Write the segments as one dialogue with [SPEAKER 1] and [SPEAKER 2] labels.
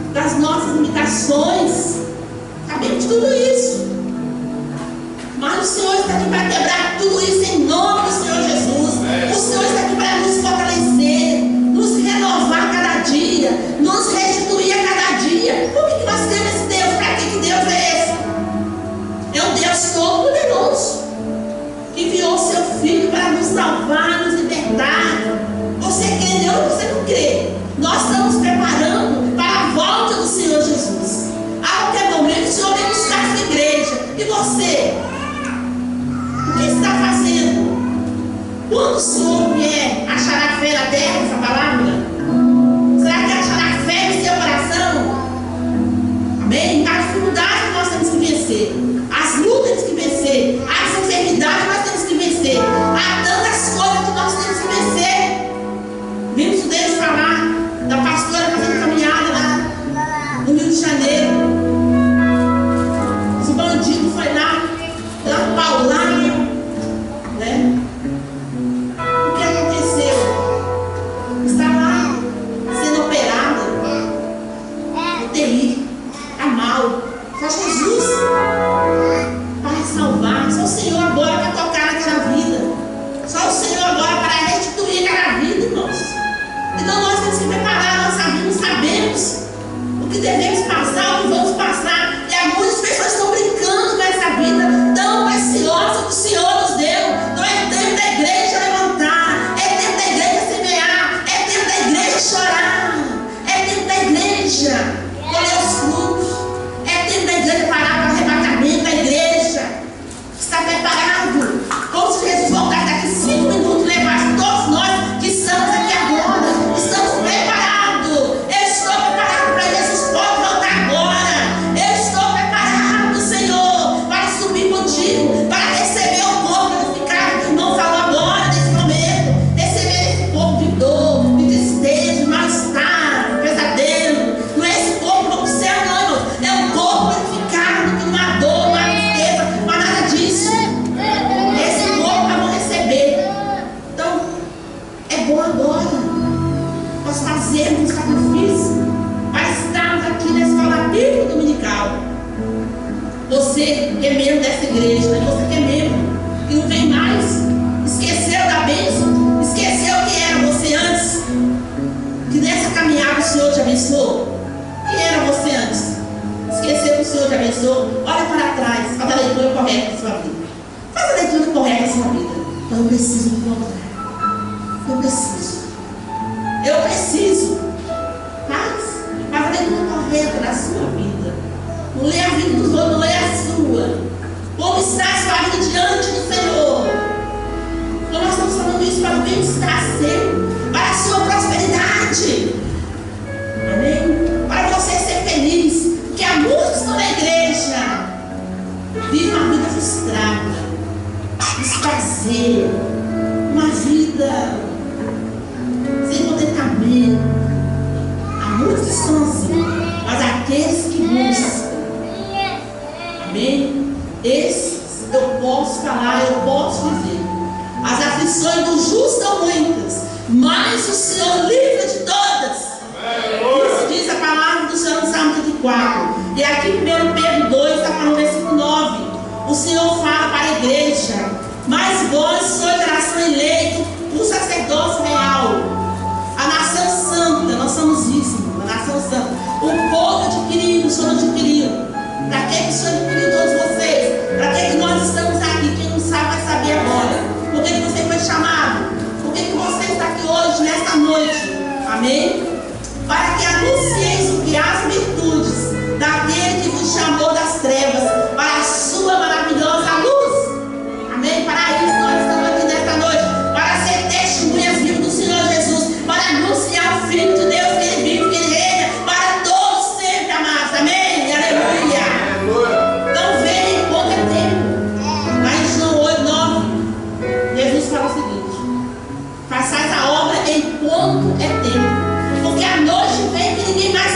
[SPEAKER 1] das nossas limitações. Sabemos de tudo isso. Mas o Senhor está aqui para quebrar tudo isso em nome do Senhor Jesus. O Senhor está aqui para nos fortalecer, nos renovar cada dia, nos restituir a cada dia. Por que nós temos esse Deus? Para que Deus é esse? É um Deus todo-poderoso, que enviou o seu Filho para nos salvar, nos libertar. Você crê em Deus ou você não crê? Nós estamos preparando para a volta do Senhor Jesus. A qualquer momento o Senhor vem buscar essa igreja. E você? O que está fazendo? Quando o Senhor vier, achará fé na terra, essa palavra? Será que achará fé no seu coração? Amém? As dificuldades nós temos que vencer, as lutas temos que vencer, as enfermidades nós temos que vencer. Há tantas coisas que nós temos que vencer. Vimos o Deus falar da pastora fazendo caminhada lá no Rio de Janeiro. Os bandidos foi lá, dando paulada, né? O que aconteceu? Está lá sendo operada, UTI, está mal. Só Jesus para salvar. Só o Senhor agora para tocar naquela vida. Só o Senhor agora para restituir aquela vida, irmãos. Então nós temos que preparar a nossa vida. Nós sabemos o que devemos passar, o que vamos passar. E há muitas pessoas estão brincando com essa vida tão preciosa que o Senhor nos deu. Então é tempo da igreja levantar, é tempo da igreja semear, é tempo da igreja chorar, é tempo da igreja colher os frutos, é tempo da igreja parar para o arrebatamento da igreja. Está preparado? Como se Jesus voltasse daqui 5 minutos, levasse todos nós que estamos aqui agora. Estamos preparados. Eu estou preparado para Jesus pode voltar agora. Eu estou preparado, Senhor, para subir contigo, para receber o corpo glorificado que o irmão falou agora, nesse momento. Receber esse corpo de dor, de tristeza, de mal-estar, de pesadelo. Não é esse corpo do céu, não, irmão. É um corpo glorificado, que não há dor, não há tristeza, não há nada disso. Esse corpo vamos receber. Então, é bom agora nós fazermos um sacrifício para estarmos aqui na escola bíblica dominical. Você que é membro dessa igreja, né? Você que é membro e não vem mais, esqueceu da bênção, esqueceu quem era você antes, que nessa caminhada o Senhor te abençoou. Quem era você antes? Esqueceu que o Senhor te abençoou? Olha para trás, faz a leitura correta da sua vida. Faz a leitura correta da sua vida. Eu preciso me voltar. Eu preciso. Eu preciso. Faz a leitura correta da sua vida. Não lê a vida dos outros, não lê a sua. Como está a sua vida diante do Senhor? Então nós estamos falando isso para o bem-estar seu, para a sua prosperidade. Amém? Para você ser feliz. Porque há muitos que estão na igreja vivem uma vida frustrada, desprazer, uma vida sem contentamento. Há muitos que estão assim, mas aqueles que buscam, amém? Esses eu posso falar, eu posso dizer. As aflições do justo são muitas, mas o Senhor livra de todas. Isso diz a palavra do Senhor no Salmo 34. E aqui em 1 Pedro 2 está falando no versículo 9. O Senhor fala para a igreja: mas vós sois geração eleita, o sacerdócio real, a nação santa. Nós somos isso, a nação santa. O povo adquirido, o Senhor adquiriu. Para que o Senhor adquiriu todos vocês? Para que nós estamos aqui? Quem não sabe vai saber agora. Por que você foi chamado? Por que você está aqui hoje, nesta noite? Amém? Para que anuncieis o que as virtudes daquele que vos chamou das trevas para a sua maravilhosa luz. Amém? Para isso nós estamos aqui nesta noite, para ser testemunhas vivas do Senhor Jesus, para anunciar o Filho de Deus, que Ele vive, que Ele reina, para todos sempre, amados. Amém? Aleluia! Então venha enquanto é tempo. Lá em João 8:9, Jesus fala o seguinte: façais a obra enquanto é tempo, porque a noite vem que ninguém mais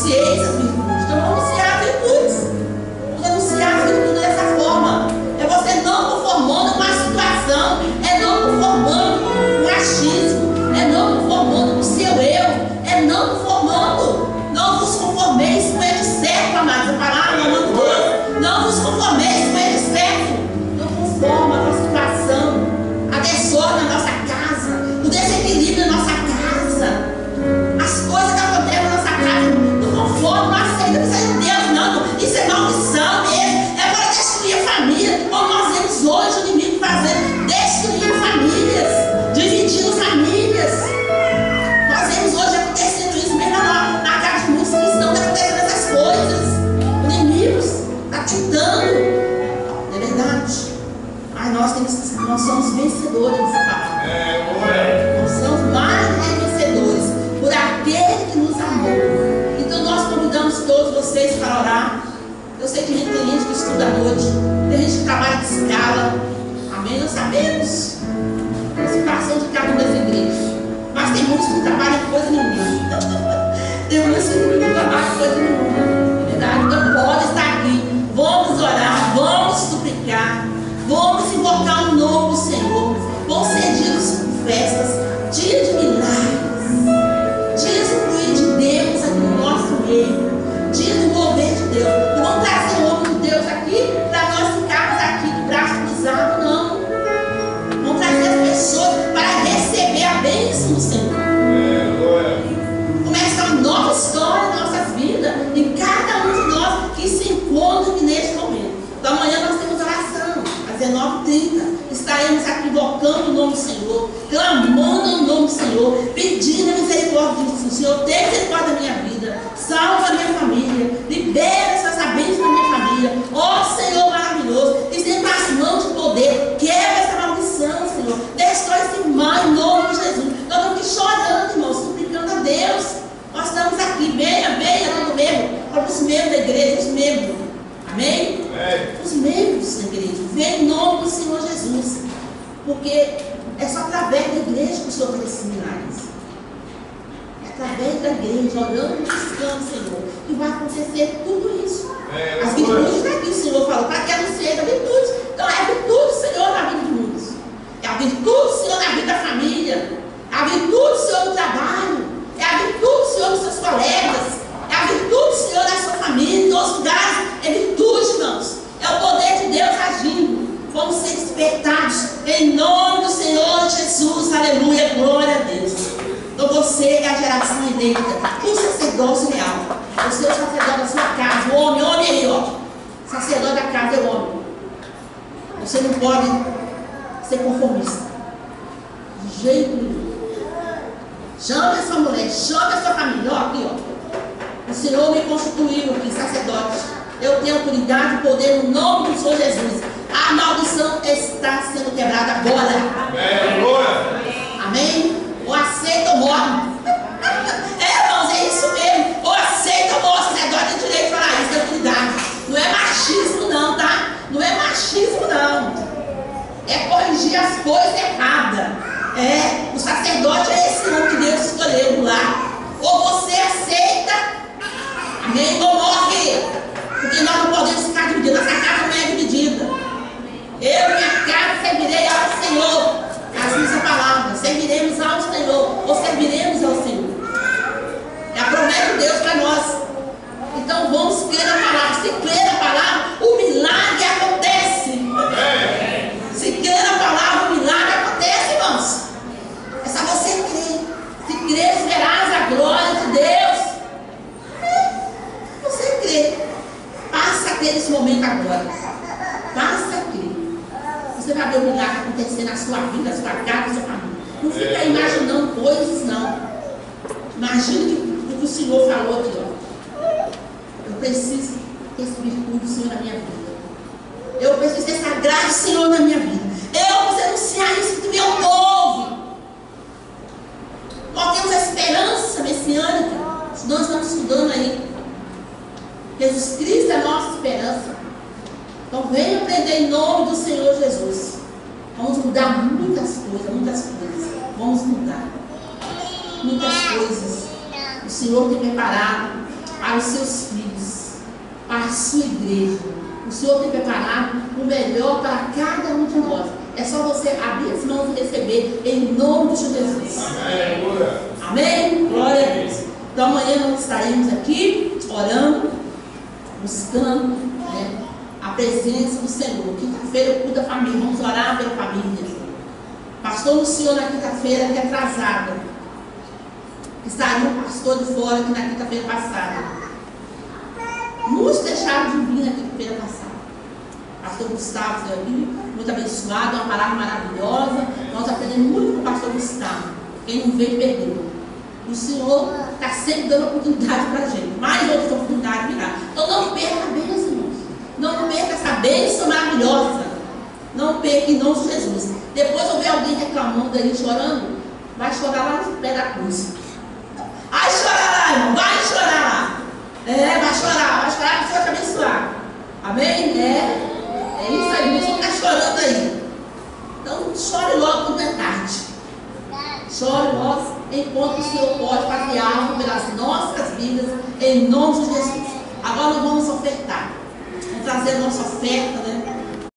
[SPEAKER 1] anunciei essas virtudes. Então vamos anunciar as virtudes. Vamos anunciar as virtudes dessa forma. É você não conformando com a situação, é não conformando com o achismo, é não conformando com o seu eu, é não conformando. Não vos conformeis com ele certo, amados. A palavra, amando Deus. Não vos conformeis com ele certo. Não conforma com a situação, a desordem na nossa casa, o desequilíbrio na nossa casa, as coisas que acontecem na nossa casa. Não conforma, não aceita. Isso é Deus, não. Isso é maldição mesmo. É para destruir a família. Como nós vemos hoje o inimigo fazendo, destruindo famílias, dividindo famílias. Nós vemos hoje acontecendo isso mesmo na casa de muitos cristãos, está acontecendo essas coisas. O inimigo está tentando, não é verdade? Mas nós somos vencedores dessa palavra. Nós somos mais que vencedores por aquele que nos amou. Então nós convidamos todos vocês para orar. Eu sei que tem gente que estuda à noite, tem gente que trabalha de escala. Amém? Nós sabemos a situação de cada uma das igrejas. Mas tem muitos que não trabalham em coisa nenhuma. Tem muitos que não trabalham em coisa nenhuma. Verdade? Então pode estar aqui. Vamos orar, vamos suplicar, vamos invocar o nome do Senhor. Vão ser dias de festas, dias de milagres, dias de fluir de Deus aqui no nosso meio, dias de mover de Deus. Não vamos trazer o homem de Deus aqui para nós ficarmos aqui de braço cruzado, não. Vamos trazer as pessoas para receber a bênção do Senhor. Começa uma nova história na nossa vida, em cada um de nós que se encontra aqui neste momento. Então amanhã nós temos oração, às 19h30. Estaremos aqui invocando o nome do Senhor, clamando o nome do Senhor, pedindo a misericórdia do Senhor. Tem misericórdia da minha vida, salva a minha família, libera essas bênçãos da minha família. Ó Senhor maravilhoso, estende as mãos de poder, quebra essa maldição, Senhor, destrói esse mal em nome de Jesus. Nós estamos aqui chorando, irmãos, suplicando a Deus. Nós estamos aqui, venha todo membro, para os membros da igreja, os membros, amém? Os membros da igreja, vem em nome do Senhor Jesus, porque é só através da igreja que o Senhor faz esses milagres. É através da igreja, orando e buscando o Senhor, que vai acontecer tudo isso. As virtudes daqui, o Senhor falou, para que anunciei a virtude. Então é a virtude do Senhor na vida de muitos, é a virtude do Senhor na vida da família, é a virtude do Senhor no trabalho, é a virtude do Senhor nos seus colegas, é a virtude do Senhor na sua família, em todos os lugares. É virtude, irmãos. É o poder de Deus agindo. Vamos ser despertados em nome do Senhor Jesus. Aleluia, glória a Deus. Então você é a geração eleita, o sacerdócio real. Você é o sacerdote da sua casa, o homem aí, ó. Sacerdote da casa é o homem. Você não pode ser conformista. De jeito nenhum. Chame a sua mulher, chame a sua família, ó, aqui, ó. O Senhor me constituiu aqui, sacerdote. Eu tenho autoridade e poder no nome do Senhor Jesus. A maldição está sendo quebrada agora. Amém? Ou aceita ou morre. Irmãos, é isso mesmo. Ou aceita ou morre. Sacerdote tem direito de falar isso, tem autoridade. Não é machismo não, tá? Não é machismo não. É corrigir as coisas erradas. O sacerdote é esse nome que Deus escolheu lá. Ou você aceita, amém, ou morre. Porque nós não podemos ficar divididos. Nossa casa não é dividida. Eu e minha casa servirei ao Senhor. Assim diz a palavra. Serviremos ao Senhor. Ou serviremos ao Senhor. É a promessa de Deus para nós. Então vamos crer na palavra. Se crer na palavra, o milagre acontece. Se crer na palavra, o milagre acontece, irmãos. É só você crer. Se crer, verás a glória de Deus. Você crê. Passa a crer nesse momento agora. Passa a crer. Você vai ver o milagre acontecer na sua vida, na sua casa, na sua família. Não fica imaginando coisas, não. Imagina o que o Senhor falou aqui, ó. Eu preciso ter esse virtude do Senhor na minha vida. Eu preciso ter essa graça do Senhor na minha vida. Eu preciso anunciar isso para o meu povo. Nós temos a esperança messiânica. Nós estamos estudando aí. Jesus Cristo é a nossa esperança. Então venha aprender em nome do Senhor Jesus. Vamos mudar muitas coisas, muitas coisas. Vamos mudar muitas coisas. O Senhor tem preparado para os seus filhos, para a sua igreja. O Senhor tem preparado o melhor para cada um de nós. É só você abrir as mãos e receber em nome de Jesus. Amém? Glória a Deus. Então amanhã nós estaremos aqui orando, buscando, né, a presença do Senhor. Quinta-feira eu cuido da família. Vamos orar pela família. Pastor Luciano na quinta-feira, que é atrasada. Estaria um pastor de fora aqui na quinta-feira passada. Muitos deixaram de vir na quinta-feira passada. Pastor Gustavo veio aqui, muito abençoado, uma palavra maravilhosa. Nós aprendemos muito com o pastor Gustavo. Quem não veio, perdeu. O Senhor está sempre dando oportunidade para a gente. Mais outras oportunidades virá. Então não perca a bênção, irmãos. Não perca essa bênção maravilhosa. Não perca em nome de Jesus. Depois eu ver alguém reclamando aí, chorando, vai chorar lá no pé da cruz. Vai chorar lá, irmão. Vai chorar lá. Vai chorar para o Senhor te abençoar. Amém? É isso aí, irmãos. Vão ficar chorando aí. Então chore logo quando é tarde. Chore logo enquanto o Senhor pode fazer algo pelas nossas vidas, em nome de Jesus. Agora nós vamos ofertar. Vamos trazer a nossa oferta, né?